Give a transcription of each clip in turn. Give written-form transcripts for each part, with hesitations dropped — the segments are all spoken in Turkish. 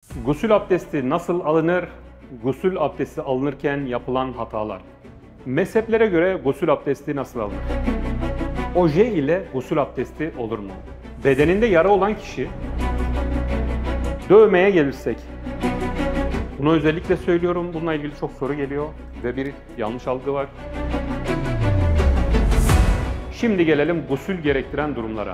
Gusül abdesti nasıl alınır? Gusül abdesti alınırken yapılan hatalar. Mezheplere göre gusül abdesti nasıl alınır? Oje ile gusül abdesti olur mu? Bedeninde yara olan kişi, dövmeye gelirsek, bunu özellikle söylüyorum, bununla ilgili çok soru geliyor ve bir yanlış algı var. Şimdi gelelim gusül gerektiren durumlara.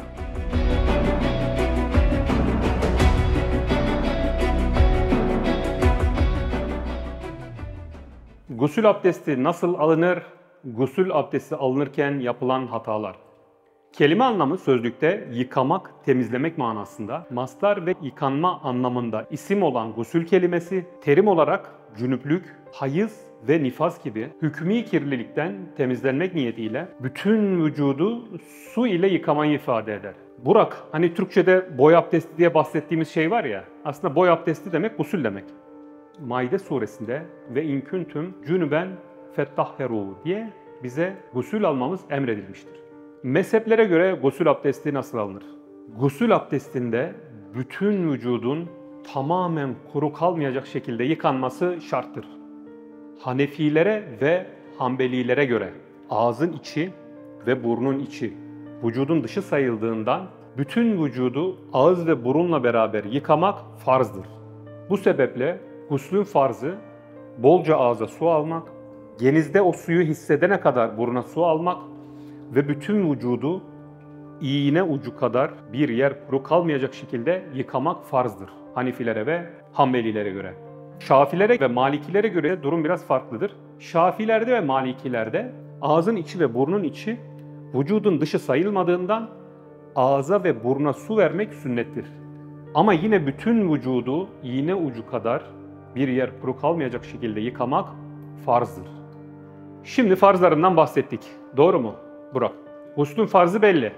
Gusül abdesti nasıl alınır? Gusül abdesti alınırken yapılan hatalar. Kelime anlamı sözlükte yıkamak, temizlemek manasında, mastar ve yıkanma anlamında isim olan gusül kelimesi, terim olarak cünüplük, hayız ve nifas gibi hükmî kirlilikten temizlenmek niyetiyle bütün vücudu su ile yıkamayı ifade eder. Burak, hani Türkçe'de boy abdesti diye bahsettiğimiz şey var ya, aslında boy abdesti demek gusül demek. Maide suresinde ve in kuntum cünüben fettahheru diye bize gusül almamız emredilmiştir. Mezheplere göre gusül abdesti nasıl alınır? Gusül abdestinde bütün vücudun tamamen kuru kalmayacak şekilde yıkanması şarttır. Hanefilere ve Hanbelilere göre ağzın içi ve burnun içi vücudun dışı sayıldığından bütün vücudu ağız ve burunla beraber yıkamak farzdır. Bu sebeple guslün farzı bolca ağza su almak, genizde o suyu hissedene kadar buruna su almak ve bütün vücudu iğne ucu kadar bir yer kuru kalmayacak şekilde yıkamak farzdır. Hanefilere ve Hanbelilere göre. Şafilere ve Malikilere göre durum biraz farklıdır. Şafilerde ve Malikilerde ağzın içi ve burnun içi vücudun dışı sayılmadığından ağza ve buruna su vermek sünnettir. Ama yine bütün vücudu iğne ucu kadar bir yer kuru kalmayacak şekilde yıkamak farzdır. Şimdi farzlarından bahsettik. Doğru mu Burak? Guslün farzı belli.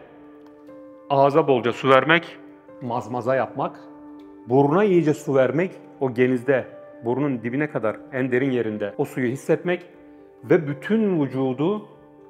Ağza bolca su vermek, mazmaza yapmak, buruna iyice su vermek, o genizde, burnun dibine kadar en derin yerinde o suyu hissetmek ve bütün vücudu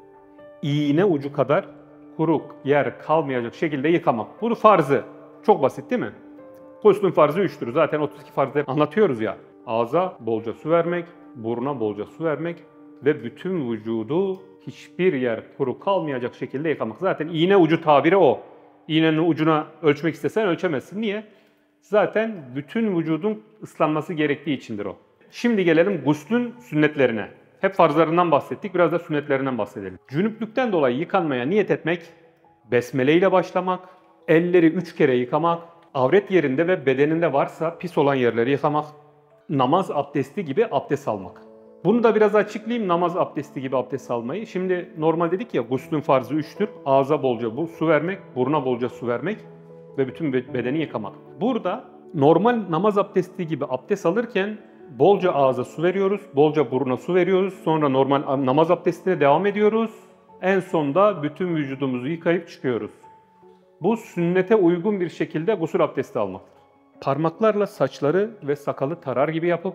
iğne ucu kadar kuru yer kalmayacak şekilde yıkamak. Bunu farzı. Çok basit değil mi? Guslün farzı 3'tür. Zaten 32 farzı anlatıyoruz ya. Ağza bolca su vermek, buruna bolca su vermek ve bütün vücudu hiçbir yer kuru kalmayacak şekilde yıkamak. Zaten iğne ucu tabiri o. İğnenin ucuna ölçmek istesen ölçemezsin. Niye? Zaten bütün vücudun ıslanması gerektiği içindir o. Şimdi gelelim guslün sünnetlerine. Hep farzlarından bahsettik, biraz da sünnetlerinden bahsedelim. Cünüplükten dolayı yıkanmaya niyet etmek, besmele ile başlamak, elleri 3 kere yıkamak, avret yerinde ve bedeninde varsa pis olan yerleri yıkamak, namaz abdesti gibi abdest almak. Bunu da biraz açıklayayım, namaz abdesti gibi abdest almayı. Şimdi normal dedik ya, guslün farzı 3'tür. Ağza bolca su vermek, buruna bolca su vermek ve bütün bedeni yıkamak. Burada normal namaz abdesti gibi abdest alırken bolca ağza su veriyoruz, bolca buruna su veriyoruz. Sonra normal namaz abdestine devam ediyoruz. En sonda bütün vücudumuzu yıkayıp çıkıyoruz. Bu sünnete uygun bir şekilde gusül abdesti almaktır. Parmaklarla saçları ve sakalı tarar gibi yapıp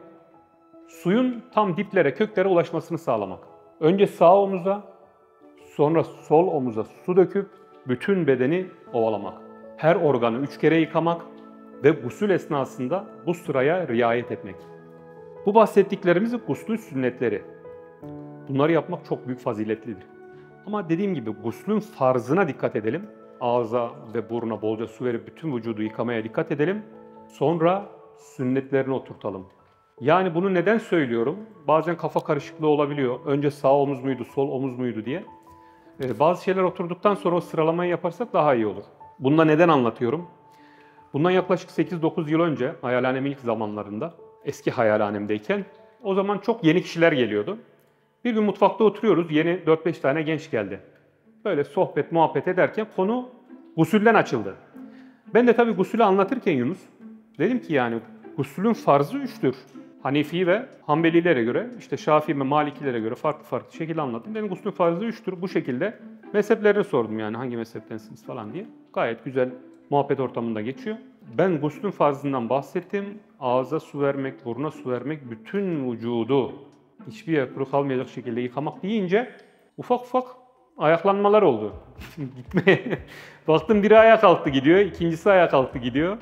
suyun tam diplere, köklere ulaşmasını sağlamak. Önce sağ omuza, sonra sol omuza su döküp bütün bedeni ovalamak. Her organı 3 kere yıkamak ve gusül esnasında bu sıraya riayet etmek. Bu bahsettiklerimiz guslün sünnetleri. Bunları yapmak çok büyük faziletlidir. Ama dediğim gibi guslün farzına dikkat edelim. Ağza ve buruna bolca su verip bütün vücudu yıkamaya dikkat edelim. Sonra sünnetlerini oturtalım. Yani bunu neden söylüyorum? Bazen kafa karışıklığı olabiliyor. Önce sağ omuz muydu, sol omuz muydu diye. Bazı şeyler oturduktan sonra o sıralamayı yaparsak daha iyi olur. Bunu da neden anlatıyorum? Bundan yaklaşık 8-9 yıl önce hayalhanemin ilk zamanlarında, eski hayalhanemdeyken o zaman çok yeni kişiler geliyordu. Bir gün mutfakta oturuyoruz, yeni 4-5 tane genç geldi. Böyle sohbet, muhabbet ederken konu gusülden açıldı. Ben de tabii gusülü anlatırken Yunus, dedim ki yani guslün farzı 3'tür. Hanefi ve Hanbelilere göre, işte Şafii ve Malikilere göre farklı şekilde anlattım. Dedim guslün farzı 3'tür. Bu şekilde mezheplerini sordum yani hangi mezheptensiniz falan diye. Gayet güzel muhabbet ortamında geçiyor. Ben guslün farzından bahsettim. Ağza su vermek, buruna su vermek, bütün vücudu hiçbir yer kuru kalmayacak şekilde yıkamak deyince ufak ufak ayaklanmalar oldu. Gitmeye. Baktım biri ayağa kalktı gidiyor, ikincisi ayağa kalktı gidiyor.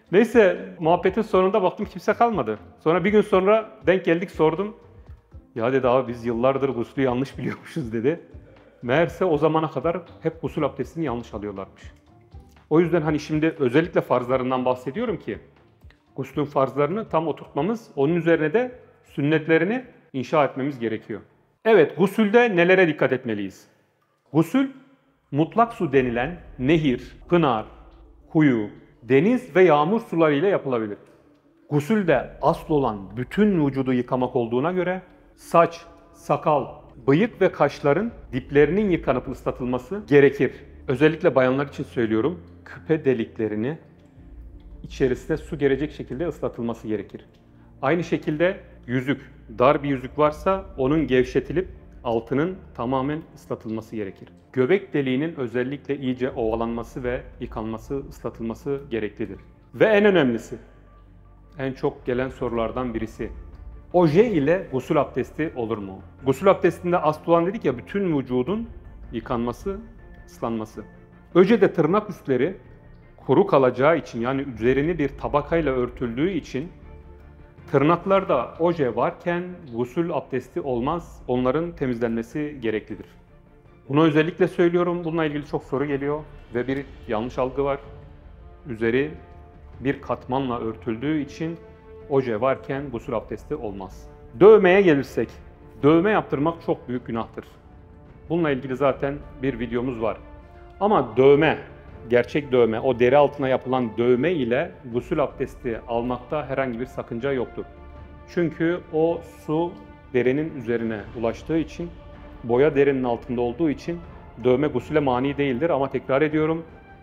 Neyse muhabbetin sonunda baktım kimse kalmadı. Sonra bir gün sonra denk geldik, sordum. Ya dedi abi biz yıllardır guslü yanlış biliyormuşuz dedi. Meğerse o zamana kadar hep gusül abdestini yanlış alıyorlarmış. O yüzden hani şimdi özellikle farzlarından bahsediyorum ki guslün farzlarını tam oturtmamız, onun üzerine de sünnetlerini inşa etmemiz gerekiyor. Evet, gusülde nelere dikkat etmeliyiz? Gusül, mutlak su denilen nehir, pınar, kuyu, deniz ve yağmur suları ile yapılabilir. Gusülde asıl olan bütün vücudu yıkamak olduğuna göre saç, sakal, bıyık ve kaşların diplerinin yıkanıp ıslatılması gerekir. Özellikle bayanlar için söylüyorum, küpe deliklerini içerisine su gelecek şekilde ıslatılması gerekir. Aynı şekilde yüzük, dar bir yüzük varsa onun gevşetilip altının tamamen ıslatılması gerekir. Göbek deliğinin özellikle iyice ovalanması ve yıkanması, ıslatılması gereklidir. Ve en önemlisi, en çok gelen sorulardan birisi, oje ile gusül abdesti olur mu? Gusül abdestinde asıl olan dedik ya, bütün vücudun yıkanması, ıslanması. Ojede tırnak üstleri kuru kalacağı için, yani üzerini bir tabakayla örtüldüğü için tırnaklarda oje varken gusül abdesti olmaz. Onların temizlenmesi gereklidir. Bunu özellikle söylüyorum. Bununla ilgili çok soru geliyor ve bir yanlış algı var. Üzeri bir katmanla örtüldüğü için oje varken gusül abdesti olmaz. Dövmeye gelirsek, dövme yaptırmak çok büyük günahtır. Bununla ilgili zaten bir videomuz var. Ama dövme, gerçek dövme, o deri altına yapılan dövme ile gusül abdesti almakta herhangi bir sakınca yoktur. Çünkü o su derinin üzerine ulaştığı için, boya derinin altında olduğu için dövme gusüle mani değildir. Ama tekrar ediyorum,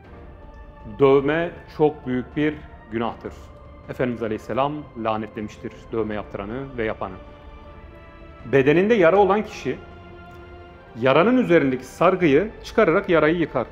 dövme çok büyük bir günahtır. Efendimiz Aleyhisselam lanetlemiştir dövme yaptıranı ve yapanı. Bedeninde yara olan kişi, yaranın üzerindeki sargıyı çıkararak yarayı yıkar.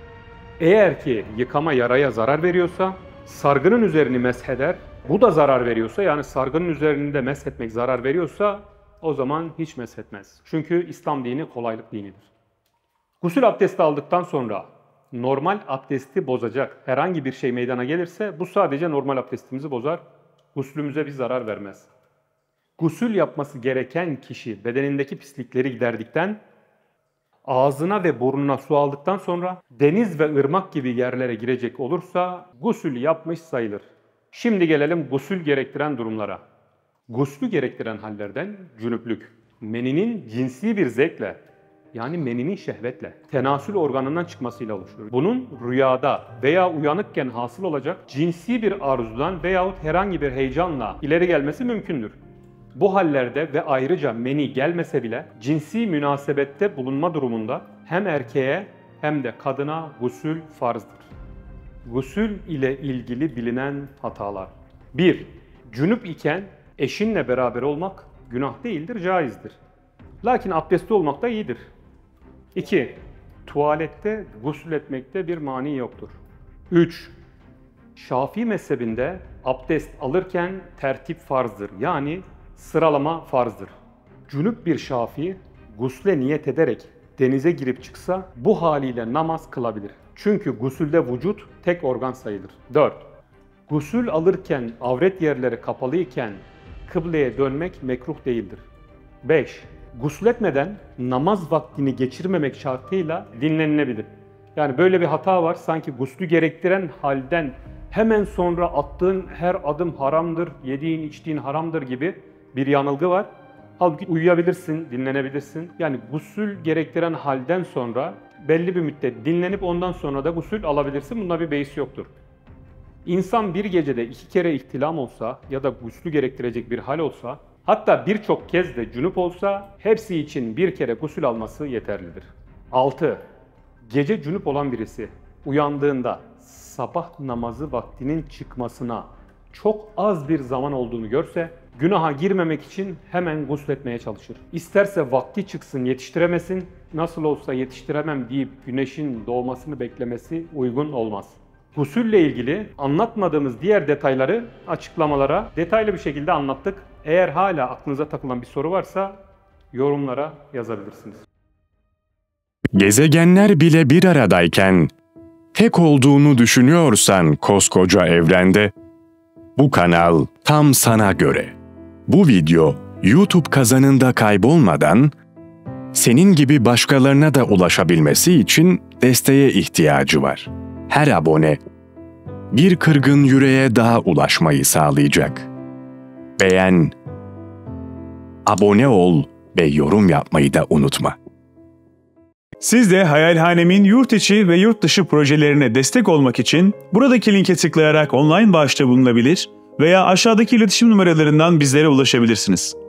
Eğer ki yıkama yaraya zarar veriyorsa, sargının üzerini mesheder. Bu da zarar veriyorsa, yani sargının üzerinde meshetmek zarar veriyorsa, o zaman hiç meshetmez. Çünkü İslam dini kolaylık dinidir. Gusül abdesti aldıktan sonra normal abdesti bozacak herhangi bir şey meydana gelirse, bu sadece normal abdestimizi bozar, guslümüze bir zarar vermez. Gusül yapması gereken kişi bedenindeki pislikleri giderdikten, ağzına ve burnuna su aldıktan sonra deniz ve ırmak gibi yerlere girecek olursa gusül yapmış sayılır. Şimdi gelelim gusül gerektiren durumlara. Guslü gerektiren hallerden cünüplük, meninin cinsi bir zevkle, yani meninin şehvetle, tenasül organından çıkmasıyla oluşur. Bunun rüyada veya uyanıkken hasıl olacak cinsi bir arzudan veyahut herhangi bir heyecanla ileri gelmesi mümkündür. Bu hallerde ve ayrıca meni gelmese bile cinsi münasebette bulunma durumunda hem erkeğe hem de kadına gusül farzdır. Gusül ile ilgili bilinen hatalar. 1. Cünüp iken eşinle beraber olmak günah değildir, caizdir. Lakin abdestli olmak da iyidir. 2. Tuvalette gusül etmekte bir mani yoktur. 3. Şafii mezhebinde abdest alırken tertip farzdır, yani sıralama farzdır. Cünüp bir Şafii gusle niyet ederek denize girip çıksa bu haliyle namaz kılabilir. Çünkü gusülde vücut tek organ sayılır. 4. Gusül alırken avret yerleri kapalıyken kıbleye dönmek mekruh değildir. 5. Gusletmeden namaz vaktini geçirmemek şartıyla dinlenilebilir. Yani böyle bir hata var, sanki guslü gerektiren halden hemen sonra attığın her adım haramdır, yediğin içtiğin haramdır gibi bir yanılgı var. Halbuki uyuyabilirsin, dinlenebilirsin. Yani gusül gerektiren halden sonra belli bir müddet dinlenip ondan sonra da gusül alabilirsin. Bunda bir beis yoktur. İnsan bir gecede 2 kere ihtilam olsa ya da guslü gerektirecek bir hal olsa, hatta birçok kez de cünüp olsa hepsi için bir kere gusül alması yeterlidir. 6. Gece cünüp olan birisi uyandığında sabah namazı vaktinin çıkmasına çok az bir zaman olduğunu görse, günaha girmemek için hemen gusletmeye çalışır. İsterse vakti çıksın yetiştiremesin, nasıl olsa yetiştiremem deyip güneşin doğmasını beklemesi uygun olmaz. Gusülle ilgili anlatmadığımız diğer detayları açıklamalara detaylı bir şekilde anlattık. Eğer hala aklınıza takılan bir soru varsa yorumlara yazabilirsiniz. Gezegenler bile bir aradayken tek olduğunu düşünüyorsan koskoca evrende Bu kanal tam sana göre. Bu video YouTube kazanında kaybolmadan senin gibi başkalarına da ulaşabilmesi için desteğe ihtiyacı var. Her abone bir kırgın yüreğe daha ulaşmayı sağlayacak. Beğen, abone ol ve yorum yapmayı da unutma. Siz de Hayalhanem'in yurt içi ve yurt dışı projelerine destek olmak için buradaki linke tıklayarak online bağışta bulunabilir veya aşağıdaki iletişim numaralarından bizlere ulaşabilirsiniz.